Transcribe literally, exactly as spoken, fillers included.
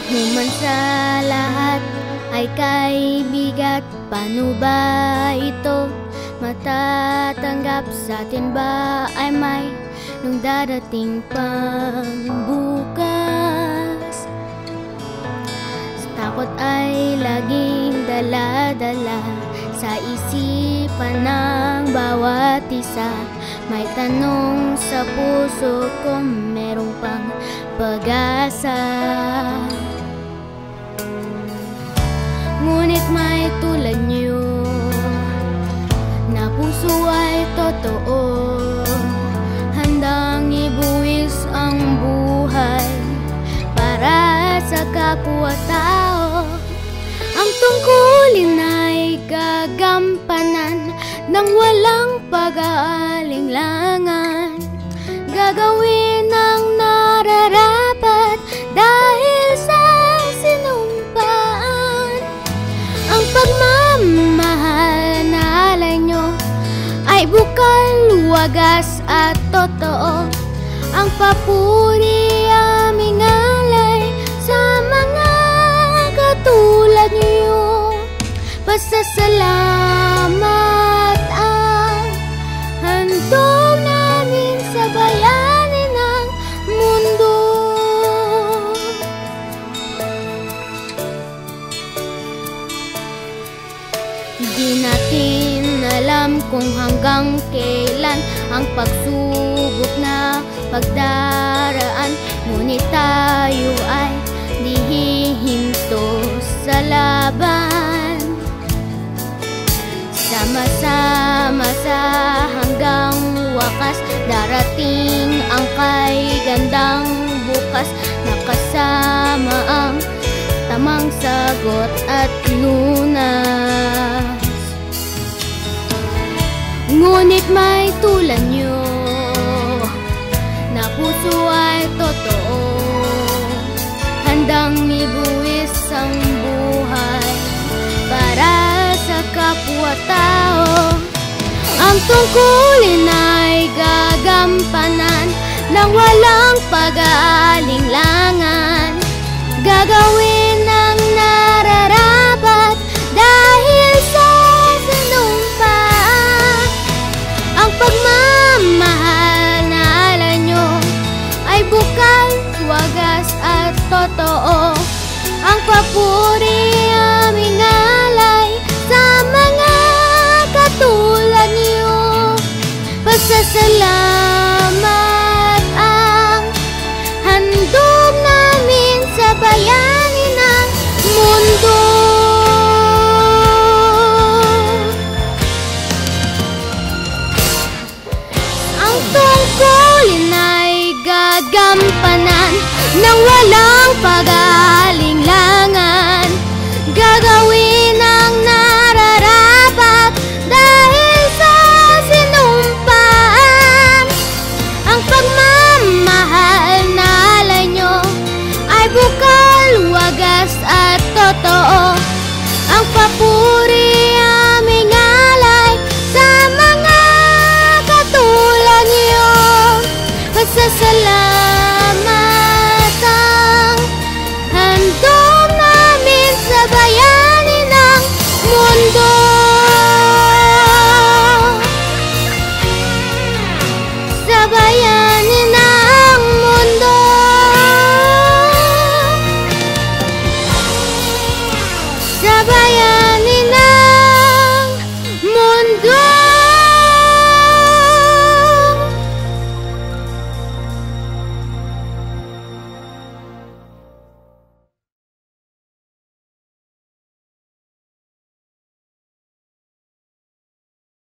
Human sa lahat ay kaibigat. Paano ba ito matatanggap? Sa atin ba ay may nung darating pang bukas? Sa takot ay laging dala-dala sa isipan ng bawat isa. May tanong sa puso kung merong pang pag-asa. Ngunit may tulad niyo na puso ay totoo, handang ibuwis ang buhay para sa kapwa-tao. Ang tungkulin ay gagampanan ng walang pag-aalinlangan. Gagawin ang nararapat dahil sa sinumpaan. Ang pagmamahal na alay nyo ay bukal, wagas at totoo. Ang papuri aming alay sa mga katulad nyo. Pasasalamat ang handog namin sa bayani ng mundo. Di natin alam kung hanggang kailan ang pagsubok na pagdaraan, ngunit tayo ay di hihinto sa laban. Sama-sama sa hanggang wakas, darating ang kay gandang bukas. Nakasama ang tamang sagot at lunas. Ngunit may tulad nyo na puso ay totoo, handang ibuwis ang buhay para sa kapwa-tao. Ang tungkulin ay gagampanan ng walang pag-aalinlangan. Gagawin ang nararapat dahil sa sinumpaan. Ang pagmamahal na alay nyo ay bukal, wagas at totoo. Ang papuri aming alay sa mga katulad niyo. Pasasalamat ang handog namin sa bayani ng mundo. Ang tungkulin ay gagampanan ng walang pag-aalinlangan. Gagawin ang nararapat dahil sa sinumpaan. Ang pagmamahal na alay nyo ay bukal, wagas at totoo. Ang papu